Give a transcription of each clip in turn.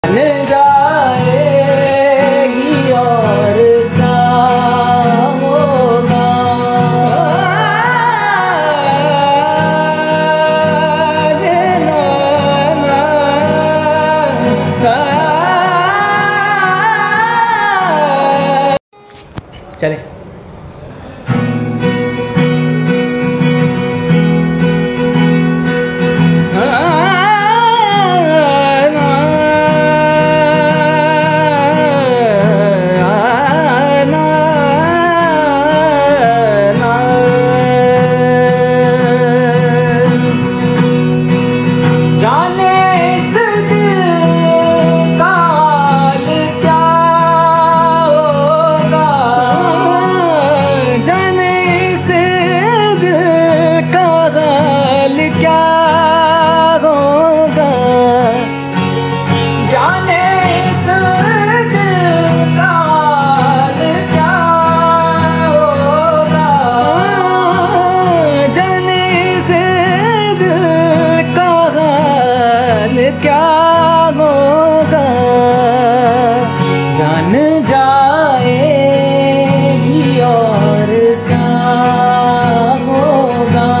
जान जाएगी और क्या होगा। चले क्या होगा। जान जाएगी और क्या होगा।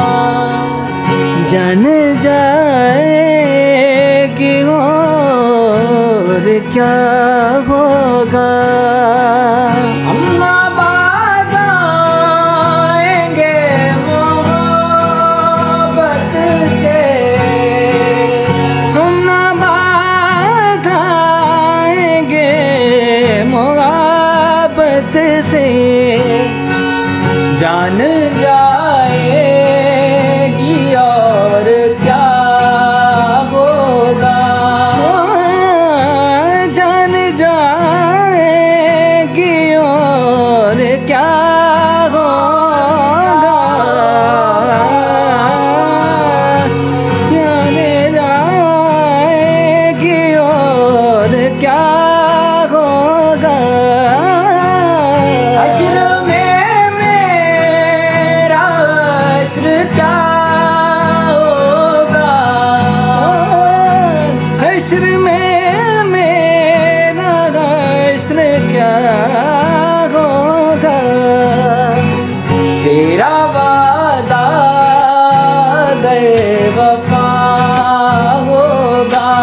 जान जाएगी और क्या होगा। हम ना बाज़ाएंगे मोहब्बत से, से जान जाएगी और क्या होगा। जान जाएगी और क्या होगा। जान जाएगी और क्या होगा। हश्र में मेरा हश्र क्या होगा। तेरा वादा अगर वफा होगा।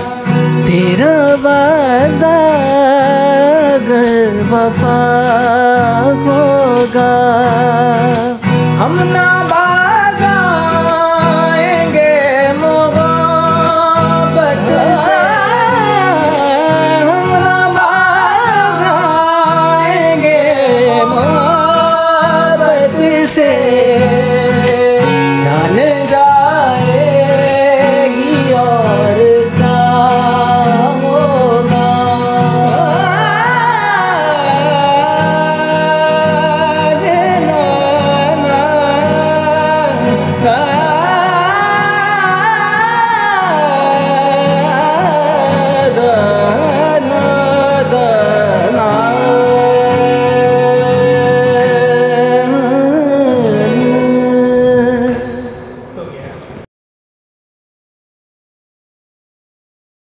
तेरा वादा अगर वफा